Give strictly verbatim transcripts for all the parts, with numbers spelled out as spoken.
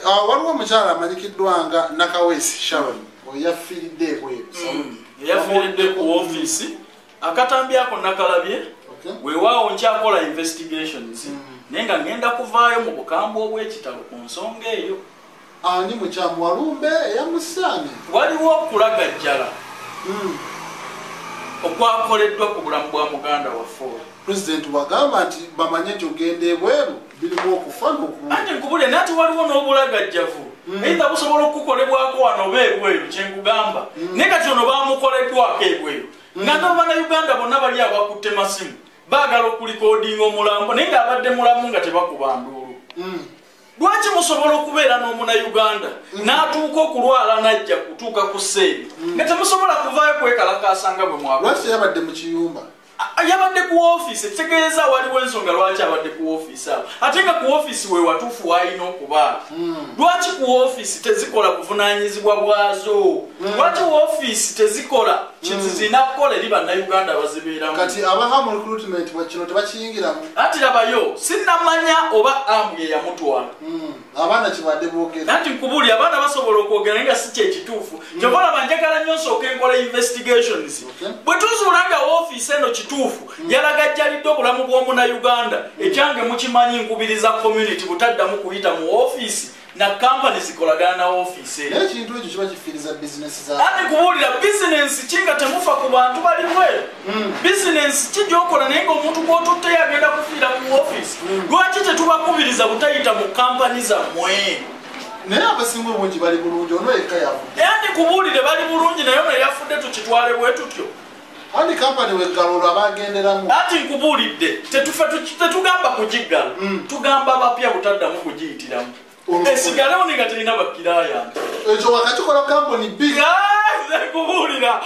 waliwo omukyala amanyikiddwa nga Nakawesi Shallon eyafiridde bweru eyafiridde ku office akatambyako nakalabye weewaawo nkyakola investigations naye nga ngenda kuvaayo mu bukambwe obw'ekitalo ku nsonga eyo. Ani mukyamu Walumbe eyamusaanye waliwo okulagajjala okwakoleddwa ku bulamu bwa muganda waffe. Pulezidenti wagamba nti bamanye nti ogenda ebweru birimu okufa n'okuwuka. Anti nkubule nati waliwo n'obulagajjavu eitha busobola okukolebwako wano oba ebweru kyenkugamba naye kati ono baamukoleddwako ebweru nga n'Abannayuganda bonna bali abakutte masimu baagala okulikoodinga omulambo naye ng'abadde mulamu nga tebakuba nduulu. Lwaki musobola okubeera n'Omunnayuganda n'atuuka okulwala n'ajja kutuuka ku sseeri nga temusobola kuvaayo kwekalakaasa nga bwe mwakola? Lwaki yabadde mu kiyumba? Yabadde ku office kitegeeza waliwo ensonga lwaki abadde ku office awo ate nga ku office we watuufu waalina okuba. Lwaki ku office tezikola buvunaanyizibwa bwazo? Lwaki office tezikola kizina kukola eri Bannayuganda bazibeeramu? Kati abahamu recruitment kino tebakiyingiramu. Ati labayo sinnamanya oba amu ye yamutwala. Abaana kibadde boogera. Nanti nkubuli abaana basobola okwogera naye nga si kyekituufu. Kyobola banjagala nnyo nsooka enkola investigations. Bwe tuzuula nga office eno kituufu yalagajjalidde obulamu bw'Omunnayuganda ekyange mukimanyi nkubiriza community butaddamu kuyita mu office na company zikolagana na office eyo. Ekintu ekyo kiba kifiiriza business za. Ati kubuulira business kinga temufa ku bantu bali bweru. Business kijookola naye ng'omuntu gw'otutte yagenda kufiira mu office. Lwaki tetubakubiriza butayita mu company zammwe? Naye abasinga obungi bali bulungi ono yekka yafudde. Andi kubuulire bali bulungi naye ono yafudde tukitwale bwe tutyo. Andi kampani weggalula bagenderamu. Ati nkubuulidde tetufe tetugamba kugiggala tugamba bapya butaddamu kugiyitiramu. Esigalewo nga terina bakiraaya. Ekyo wakakikola kampani big. Nze nkubuulira.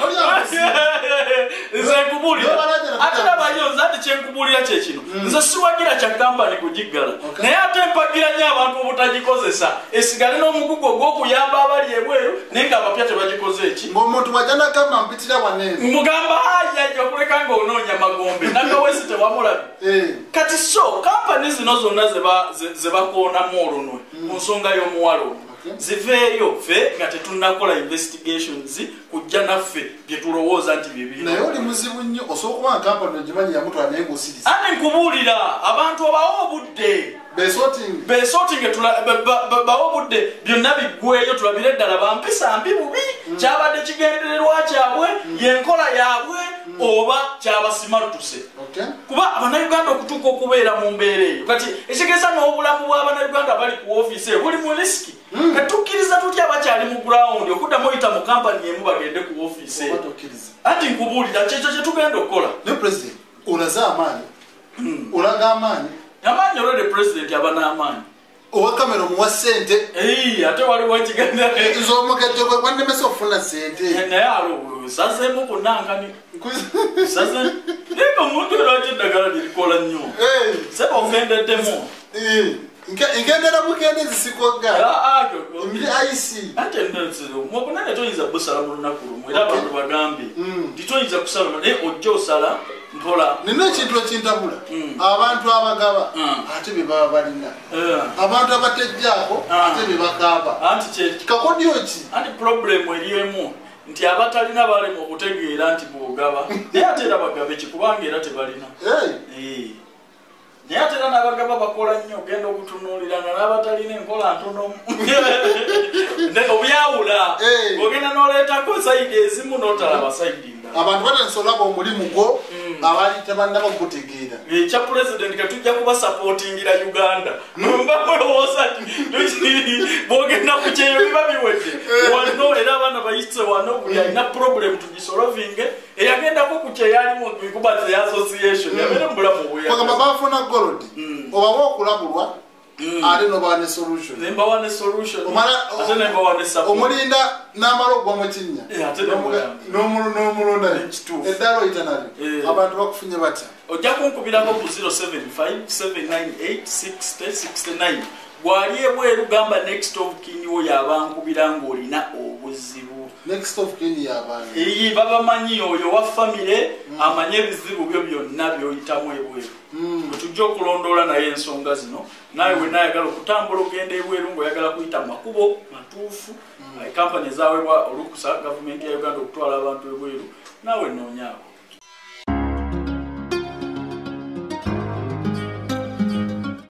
Nze nkubuulira. Ate nabayo nze ati kyenkubuulira kye kino. Nze siwagira kya kampani kugiggala. Naye ate mpagira nnyo abantu obutagikozesa. Esigale n'omugugu ogw'okuyamba abali ebweru naye ng'abapya tebagikoze eki. Ng'omuntu wajja n'agamba mpitira wanene. Mugamba ayi okuleka ng'onoonya magombe. Nakawesi tewamulabye. Kati so kampani zino zonna ze bakoonamu olunwe ku nsonga y'omuwalo ziveeyo ffe nga tetunnakola investigations kujja naffe bye tulowooza nti bye biri. Naye oli muzibu nnyo osobola okuba kampani ogimanyi yamutwala naye ng'osiriza. Ate nkubuulira abantu obawo obudde beesootinge beesootinge bawo obudde byonna biggweeyo tulabire ddala bampisa mbi bubi kyabadde kigendererwa kyabwe yenkola yaabwe oba kyabasimattuse kuba Abannayuganda okutuuka okubeera mu mbeera eyo kati ekitegeeza n'obulamu bw'Abannayuganda bali ku office eyo buli mu risiki katukkiriza tutya bakyali mu ground okuddamu oyita mu kampani emu bagende ku office eyo. Ati nkubuulira kyekyo kye tugenda okukola. Ne president olaze amaanyi olaga amaanyi amaanyi olwedde president aba n'amaanyi owa kamera omuwa ssente. Eyi ate waliwo ekigenda z'omugejjo gwe gwandemese okufuna ssente naye alo sazeemu kunankani saze naye omuntu lwaki eddagala lirikola nnyo seba ogendeddemu ngendera bugende zisikogga emiri ayisi ate obunene toyinza busala mu lunaku lumu era abantu bagambe nti toyinza kusala naye ojja osala mpola. Nina ekintu ekintabula abantu abagaba ate bye baba balina abantu abatejjaako ate bye bakaaba anti kakodyo ki. Anti problemu eri emu nti abatalina balema okutegeera nti bw'ogaba naye ate era bagabe kikubanga era tebalina. Naye ate era n'abagaba bakola nnyo ogenda okutunuulira nga n'abatalina enkola ntono obyawula ogenda n'oleetako sayidi ezimu n'otalaba sayidi ndala. Abantu batansolaba omulimu gwo abali tebannaba gutegeera. Ekya pulezidenti katujja kubasapootingira Uganda mbamulowooza bwogenda ku kyeyo biba biwedde wano era abaana bayise wano buli alina problem tugisolovinge eyagendako ku kyeyo alimu Nkuba Association yabeere mu bulamu bweyagamba bafuna golodi obawa okulabulwa ate nobawa ne solution. Nembawa ne solution ate nembawa ne support. Omulinda n'amala ogwa mu kinnya n'omulonda eddala oyita nalyo abantu bakufunye batya. Ojja kunkubirako ku zero seven five seven nine eight six zero six nine bw'ali ebweru gamba next of kin wo yabankubira ng'olina obuzibu. Next of kin y'abaana eyi babamanyi oyo wa famire amanye ebizibu byo byonna by'oyitamu ebweru. tujja okulondoola naye ensonga zino naye we nayagala okutambula ogenda ebweru ng'oyagala kuyita mu makubo matuufu kampani ezaweebwa olukusa gavumenti ya Uganda okutwala abantu ebweru naawe noonyaako